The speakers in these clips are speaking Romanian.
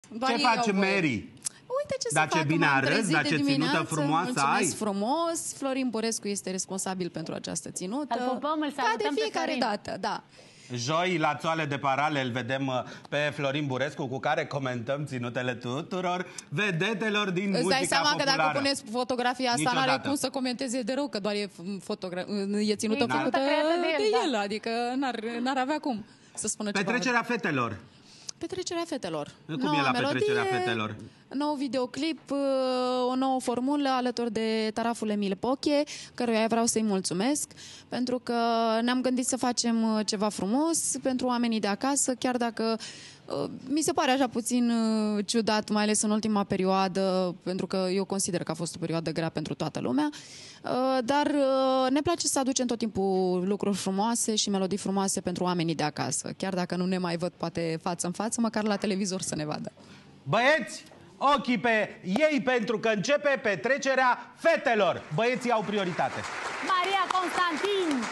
Ce faci, Mary? Uite ce Dar să fac, bine m-am arăți, dar ce ținută frumoasă mulțumesc ai. frumos. Florin Burescu este responsabil pentru această ținută. Îl pupăm, îl salutăm de fiecare pe Florin. dată, da. Joi, la Țoale de Parale, îl vedem pe Florin Burescu, cu care comentăm ținutele tuturor vedetelor din muzica populară. Îți dai seama că dacă puneți fotografia asta, Niciodată. n-are cum să comenteze de rău, că doar e ținută făcută de el, adică n-ar avea cum să spună ceva. Petrecerea fetelor. Petrecerea fetelor. Cum e la petrecerea fetelor? Nou videoclip, o nouă formulă alături de taraful Emil Poche, căruia vreau să-i mulțumesc, pentru că ne-am gândit să facem ceva frumos pentru oamenii de acasă, chiar dacă mi se pare așa puțin ciudat, mai ales în ultima perioadă, pentru că eu consider că a fost o perioadă grea pentru toată lumea, dar ne place să aducem tot timpul lucruri frumoase și melodii frumoase pentru oamenii de acasă, chiar dacă nu ne mai văd poate față în față, măcar la televizor să ne vadă. Băieți, ochii pe ei, pentru că începe petrecerea fetelor. Băieții au prioritate. Maria Constantin!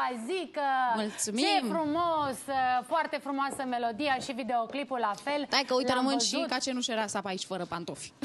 zică. Mulțumim. Ce frumos, foarte frumoasă melodia și videoclipul la fel. Stai că uite, L-am rămân și văzut. ca cenușera să aici fără pantofi.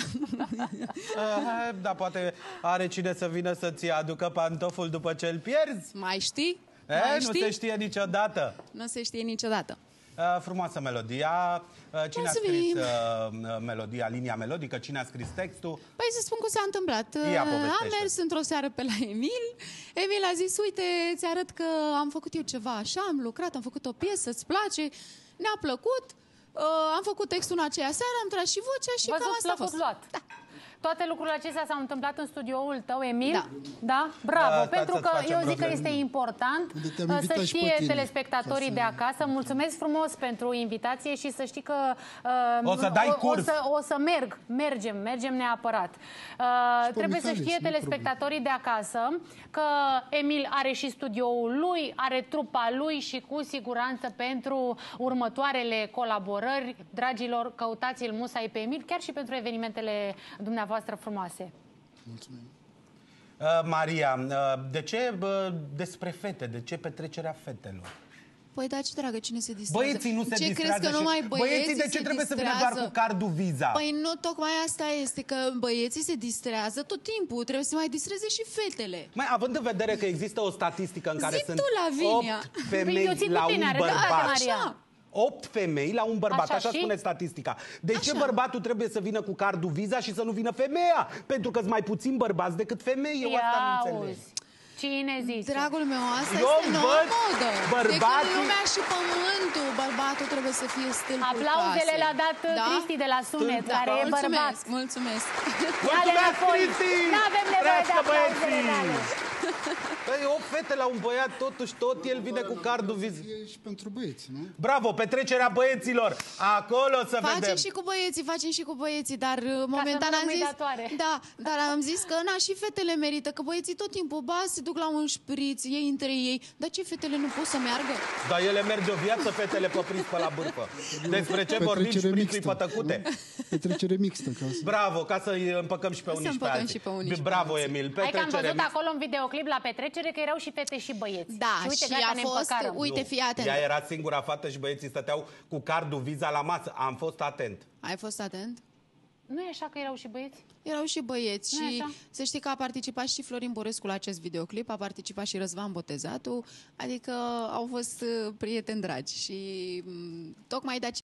Dar poate are cine să vină să-ți aducă pantoful după ce îl pierzi? Mai știi? Nu se știe niciodată. Nu se știe niciodată. Frumoasă melodia. Cine Mulțumim. a scris melodia, linia melodică? Cine a scris textul? Păi să spun cum s-a întâmplat. Ia, povestește. Am mers într-o seară pe la Emil. Emil a zis, uite, ți arăt că am făcut eu ceva așa, am lucrat, am făcut o piesă, îți place? Ne-a plăcut. Am făcut textul în aceea seară, am tras și vocea și cam asta a fost. Luat. Da. Toate lucrurile acestea s-au întâmplat în studioul tău, Emil? Da. Da? Bravo, Stați pentru să-ți că facem eu zic că probleme. este important te-am invitat să și pe știe tine, telespectatorii de acasă. Mulțumesc frumos pentru invitație și să știi că O să dai curs. o să mergem neapărat. Trebuie să Mihale, știe nu telespectatorii de acasă că Emil are și studioul lui, are trupa lui și cu siguranță pentru următoarele colaborări, dragilor, căutați-l musai pe Emil, chiar și pentru evenimentele dumneavoastră frumoase. Mulțumim. Maria, de ce despre fete? De ce petrecerea fetelor? Păi da, ce dragă, cine se distrează? Băieții nu se ce distrează. crezi că numai Băieții de ce se trebuie să vină distrează? doar cu cardul Visa? Păi nu, tocmai asta este, că băieții se distrează tot timpul. Trebuie să mai distreze și fetele. Mai având în vedere că există o statistică în care Zi sunt tu, Lavinia. 8 Eu femei țin la cu tine, un are dreptate, bărbat. Maria. 8 femei la un bărbat, așa și? spune statistica. De ce Așa. bărbatul trebuie să vină cu cardul Visa și să nu vină femeia? Pentru că sunt mai puțin bărbați decât femei. Eu asta nu înțeleg. auzi. Cine zice? Dragul meu, asta Eu este noua văd modă. bărbații- De când lumea și pământul, bărbatul trebuie să fie stâlpul Aplauzele casei. le-a dat Cristi de la Sunet, Stâlpul care e casei. bărbat. Mulțumesc. Ia-le Mulțumesc, înapoi. Cristi! N-avem nevoie de Trească aplauzele băieții! tale. Păi, 8 fete la un băiat, totuși tot el vine cu cardul Visa. E și pentru băieți, nu? Bravo, petrecerea băieților. Acolo să Facem vedem. și cu băieții, dar momentan să am nu zis... datoare. Da, dar am zis că na, și fetele merită, că băieții tot timpul se duc la un șpriț, ei între ei. Dar ce, fetele nu pot să meargă? Dar ele merg de o viață, fetele păpriți pe la bârfă. Despre ce vorbim, Petrecere șprițui mixtă. pătăcute. Petrecere mixtă, ca să... Bravo, ca să îi împăcăm și pe unii și pe împăcăm alții. și pe unii și pe Bravo, alții. Emil, Hai că am petrecere văzut mixtă. acolo în videoclip la petrecere că erau și fete și băieți. Da, și uite, și gata, a ne fost, împăcarăm. uite, fii atent. Ea era singura fată și băieții stăteau cu cardul Visa la masă. Am fost atent. Ai fost atent? Nu e așa că erau și băieți? Erau și băieți Nu e și așa? să știi că a participat și Florin Borescu la acest videoclip, a participat și Răzvan Botezatu, adică au fost prieteni dragi și tocmai de aceea